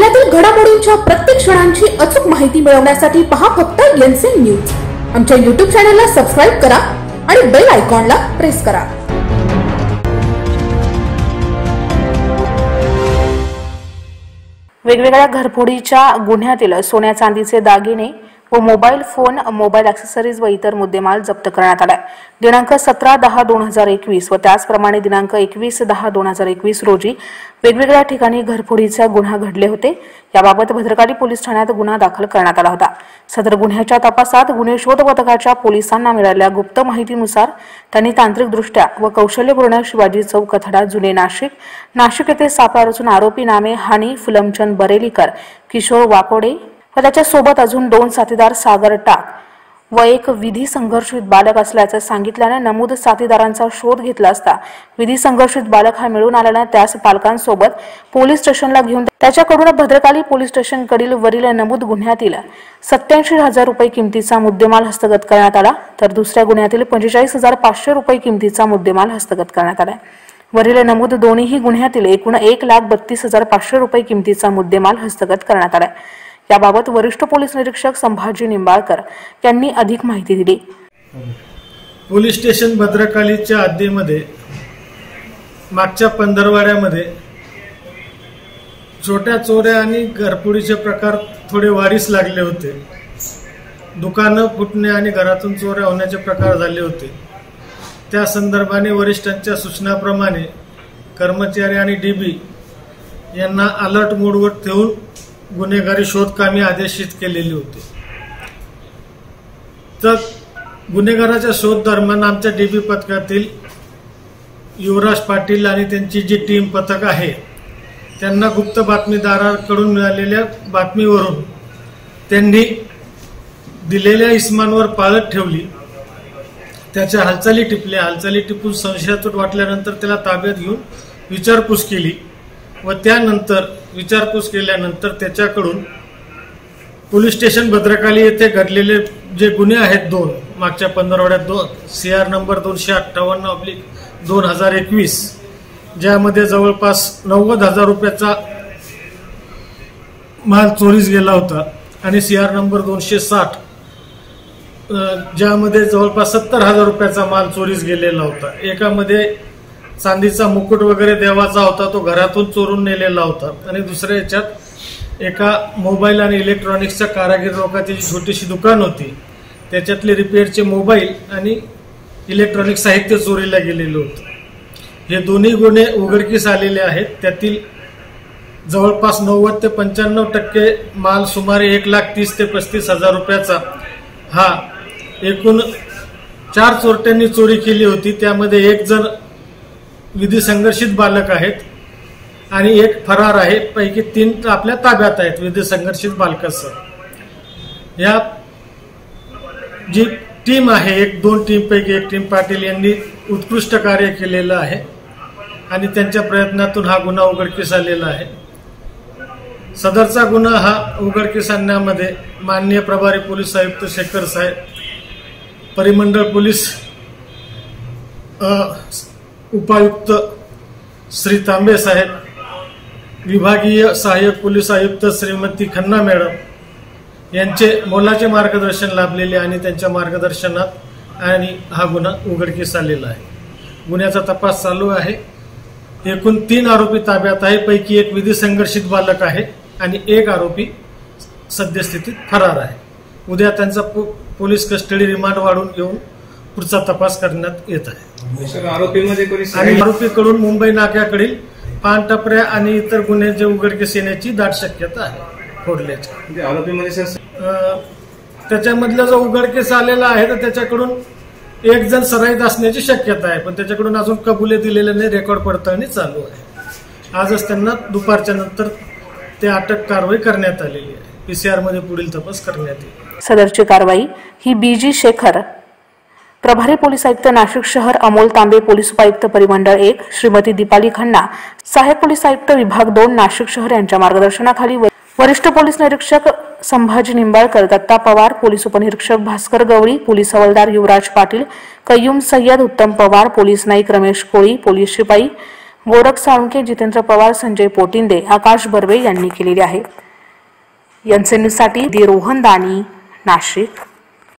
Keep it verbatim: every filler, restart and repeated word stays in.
जिल्ह्यातील घडामोडींच्या प्रत्येक क्षणांची अचूक माहिती मिळवण्यासाठी पहा फक्त एनसीएन न्यूज। आमच्या यूट्यूब चॅनलला सबस्क्राइब करा आणि बेल आयकॉनला प्रेस करा। वेगवेगळ्या घरफोडीच्या गुन्ह्यातील सोन्या चांदीचे दागिने व मोबाईल फोन, मोबाईल ॲक्सेसरीज व इतर मुद्देमाल जप्त करण्यात आला। दिनांक सतरा दहा दोन हजार एकवीस व त्याचप्रमाणे दिनांक एकवीस दहा दोन हजार एकवीस रोजी वेगवेगळ्या ठिकाणी घरफोडीचा गुन्हा घडले होते। याबाबत भद्रकाली पोलीस ठाण्यात गुन्हा दाखल करण्यात आला होता। सदर गुन्ह्याच्या तपासात गुन्हे शोध पथकाच्या पोलिसांना मिळालेल्या गुप्त माहितीनुसार त्यांनी तांत्रिकदृष्ट्या व कौशल्यपूर्ण शिवाजी चौक कथडा जुने नाशिक नाशिक येथे सापळा रचून आरोपी नामे हानी फुलमचंद बरेलीकर, किशोर वाकोडे व त्याच्या सोबत अजून दोन साथीदार सागर टाक व एक विधी संघर्षित बालक असल्याचे सांगितल्याने नमूद साथीदारांचा शोध घेतला असता विधी संघर्षित बालक हा मिळून आल्याने त्यास पालकांसोबत पोलीस स्टेशनला घेऊन त्याच्याकडून भद्रकाली पोलीस स्टेशनकडील वरील नमूद गुन्ह्यातील सत्याऐंशी हजार रुपये किमतीचा मुद्देमाल हस्तगत करण्यात आला, तर दुसऱ्या गुन्ह्यातील पंचेचाळीस हजार पाचशे रुपये किमतीचा मुद्देमाल हस्तगत करण्यात आला। वरील नमूद दोन्ही गुन्ह्यातील एकूण एक लाख बत्तीस हजार पाचशे रुपये किमतीचा मुद्देमाल हस्तगत करण्यात आला। याबाबत वरिष्ठ पोलीस निरीक्षक संभाजी निंबाळकर यांनी अधिक माहिती दिली। पोलीस स्टेशन भद्रकालीच्या हद्दीमध्ये मागच्या पंधरवाड्यामध्ये छोट्या चोऱ्या आणि घरफोडीचे प्रकार थोडे वाढीस लागले होते। दुकानं फुटणे आणि घरातून चोऱ्या होण्याचे प्रकार झाले होते। त्या संदर्भाने वरिष्ठांच्या सूचनाप्रमाणे कर्मचारी आणि डीबी यांना अलर्ट मोडवर ठेवून गुन्हेगारी शोधकामी आदेशित केलेले होते। तर गुन्हेगाराच्या शोध दरम्यान आमच्या डीबी पथकातील युवराज पाटील आणि त्यांची जी टीम पथक आहे त्यांना गुप्त बातमीदाराकडून मिळालेल्या बातमीवरून त्यांनी दिलेल्या इस्मांवर पाळत ठेवली, त्याच्या हालचाली टिपल्या। हालचाली टिपून संशयास्पद वाटल्यानंतर त्याला ताब्यात घेऊन विचारपूस केली व त्यानंतर विचारपूस केल्यानंतर त्याच्याकडून पोलीस स्टेशन भद्रकाली येथे घडलेले जे गुन्हे आहेत दोन मागच्या पंधरवड्यात दोन सी आर नंबर दोनशे अठ्ठावन्न ऑब्लिक दोन हजार एकवीस ज्यामध्ये जवळपास नव्वद हजार रुपयाचा माल चोरीस गेला होता आणि सी आर नंबर दोनशे साठ ज्यामध्ये जवळपास सत्तर हजार रुपयाचा माल चोरीस गेलेला होता। एकामध्ये चांदीचा मुकुट वगैरे देवाचा होता, तो घरातून चोरून नेलेला होता आणि दुसऱ्या याच्यात एका मोबाईल आणि इलेक्ट्रॉनिक्सच्या कारागीर लोकांची जी छोटीशी दुकान होती त्याच्यातले रिपेअरचे मोबाईल आणि इलेक्ट्रॉनिक साहित्य चोरीला गेलेलं होतं। हे दोन्ही गुन्हे उघडकीस आलेले आहेत। त्यातील जवळपास नव्वद ते पंच्याण्णव टक्के माल सुमारे एक लाख तीस ते पस्तीस हजार रुपयाचा हा एकूण चार चोरट्यांनी चोरी केली होती। त्यामध्ये एक जण विधी संघर्षित बालक आहेत आणि एक फरार आहे, पैकी तीन आपल्या ताब्यात आहेत विधी संघर्षित बालकासह। या जी टीम आहे एक दोन टीम पैकी एक टीम पाटील यांनी उत्कृष्ट कार्य केलेलं आहे आणि त्यांच्या प्रयत्नातून हा गुन्हा उघडकीस आलेला आहे। सदरचा गुन्हा हा उघडकीस आणण्यामध्ये माननीय प्रभारी पोलीस आयुक्त शेखर साहेब, परिमंडळ पोलीस उपायुक्त श्री तांबे साहेब, विभागीय सहाय्यक पोलीस आयुक्त श्रीमती खन्ना मॅडम यांचे मोलाचे मार्गदर्शन लाभलेले आणि त्यांच्या मार्गदर्शनात आणि हा गुन्हा उघडकीस आलेला आहे। गुन्ह्याचा तपास चालू आहे। एकूण तीन आरोपी ताब्यात आहे, पैकी एक विधी संघर्षित बालक आहे आणि एक आरोपी सद्यस्थितीत फरार आहे। उद्या त्यांचा पोलीस कस्टडी रिमांड वाढवून घेऊन पुढचा तपास करण्यात येत आहे। आणि आरोपीकडून मुंबई नाक्याकडील पानटपऱ्या आणि इतर गुन्हे जे उघडकीस येण्याची दाट शक्यता आहे फोडल्याची। आरोपीमध्ये त्याच्यामधला जो उघडकीस आलेला आहे तर त्याच्याकडून एक जण सराईत असण्याची शक्यता आहे, पण त्याच्याकडून अजून कबुले दिलेले नाही, रेकॉर्ड पडताळणी चालू आहे। आजच त्यांना दुपारच्या नंतर ते अटक कारवाई करण्यात आलेली आहे। पीसीआर मध्ये पुढील तपास करण्यात येईल। सदरची कारवाई ही बीजी शेखर, प्रभारी पोलीस आयुक्त नाशिक शहर अमोल तांबे, पोलीस उपायुक्त परिमंडळ एक श्रीमती दीपाली खन्ना, सहाय्यक पोलीस आयुक्त विभाग दोन नाशिक शहर यांच्या मार्गदर्शनाखाली वरिष्ठ पोलीस निरीक्षक संभाजी निंबाळकर, दत्ता पवार, पोलीस उपनिरीक्षक भास्कर गवळी, पोलीस हवालदार युवराज पाटील, कय्यूम सय्यद, उत्तम पवार, पोलीस नाईक रमेश कोळी, पोलीस शिपाई गोरख साळुंके, जितेंद्र पवार, संजय पोटिंदे, आकाश बर्वे यांनी केलेली आहे. एन सी न्यूजसाठी रोहन दानी, नाशिक.